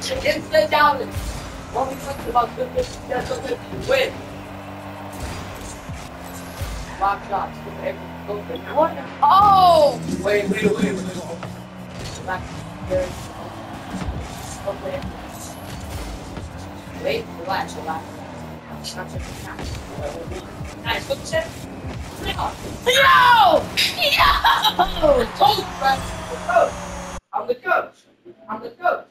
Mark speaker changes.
Speaker 1: Instant challenge. What we talked about good win. Lock shots. Go for it. What? Oh! Wait. Relax. Okay. Wait, relax. Nice, good shit. Yo! Yo! Told you, man. I'm the coach. I'm the coach.